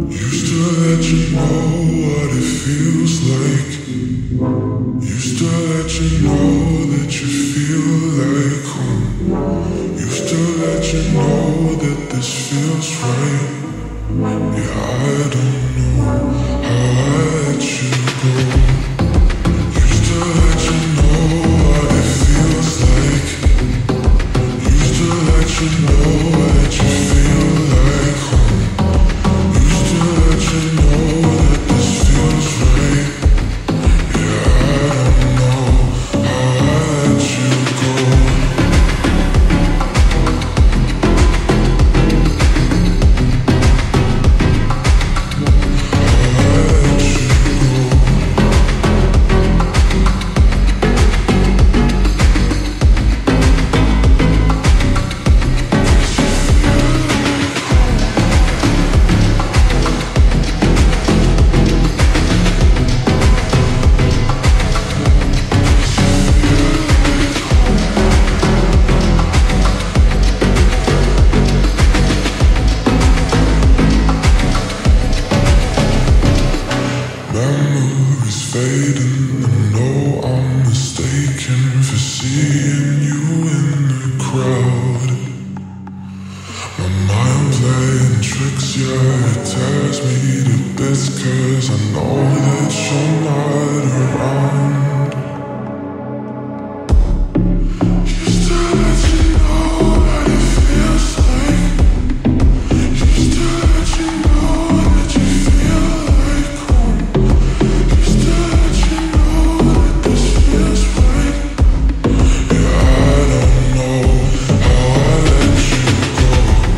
Used to let you know what it feels like. Used to let you know that you feel like home. Used to let you know that this feels right. Yeah, I don't know how I let you go. Used to let you know what it feels like. Used to let you know that you feel like home. Used to let you know that this feels right. Yeah, I don't know how I let you go. Memories fading, I know I'm mistaken for seeing you in the crowd. My mind playing tricks, yeah, it tears me to bits, 'cause I know that you're not around. Used to let you know what it feels like. Used to let you know that you feel like home. Used to let you know that this feels right. Yeah, I don't know how I let you go.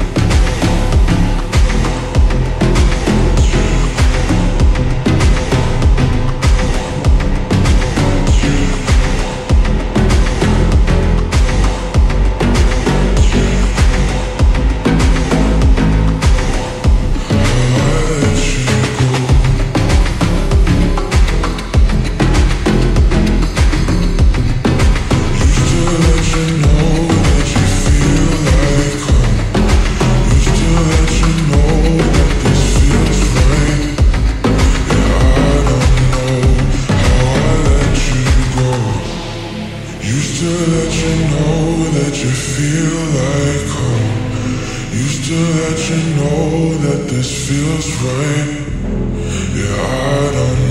Used to let you know that you feel like home. Used to let you know that this feels right. Yeah, I don't know.